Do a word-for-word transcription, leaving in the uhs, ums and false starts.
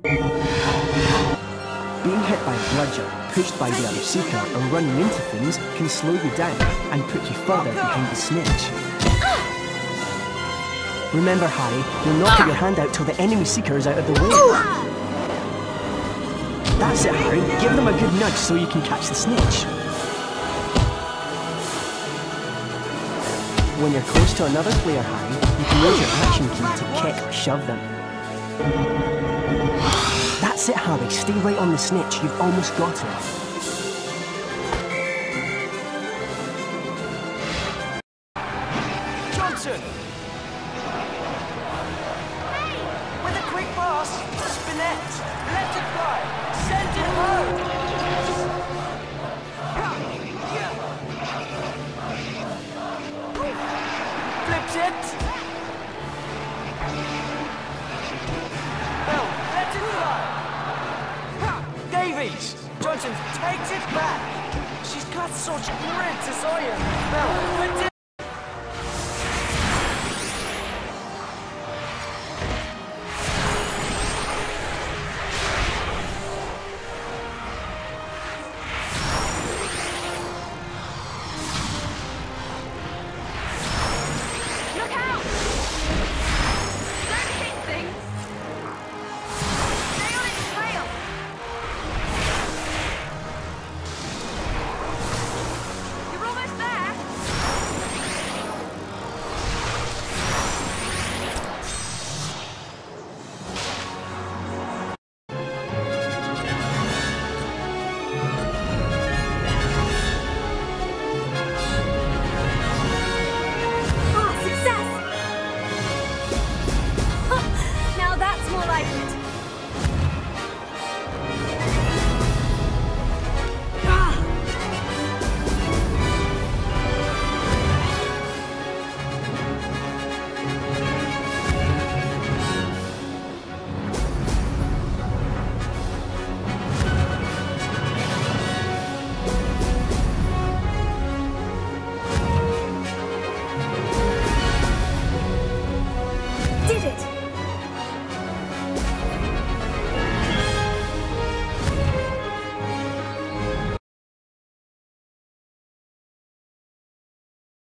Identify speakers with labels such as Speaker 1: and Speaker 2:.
Speaker 1: Being hit by a bludger, pushed by the other Seeker, or running into things can slow you down and put you further behind the snitch. Remember, Harry, you'll not put your hand out till the enemy Seeker is out of the way. That's it, Harry. Give them a good nudge so you can catch the snitch. When you're close to another player, Harry, you can use your action key to kick or shove them. That's it, Harry. Stay right on the snitch. You've almost got it.
Speaker 2: Johnson! Hey! With a quick pass, spinette, let it fly, send it home! Flipped it! Well, let it fly! Davies! Johnson takes it back! She's got such grit as iron! Well, flipped it!
Speaker 3: Did it!